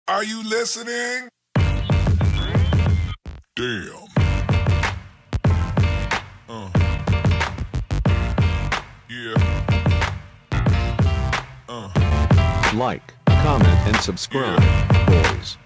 Are you listening? Damn. Yeah. Like, comment, and subscribe, boys.